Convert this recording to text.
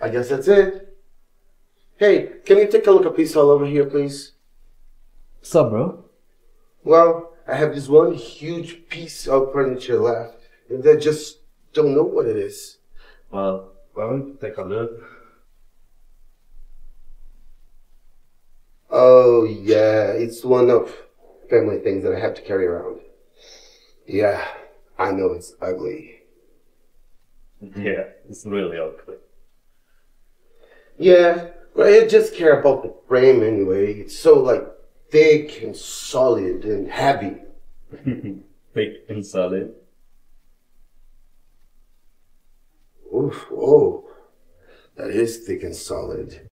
I guess that's it. Hey, can you take a look at piece all over here, please? What's up, bro? Well, I have this one huge piece of furniture left, and I just don't know what it is. Well, why don't you take a look? Oh, yeah, it's one of family things that I have to carry around. Yeah, I know it's ugly. Yeah, it's really ugly. Yeah, but I just care about the frame anyway. It's so, like, thick and solid and heavy. Thick and solid. Oof, oh, that is thick and solid.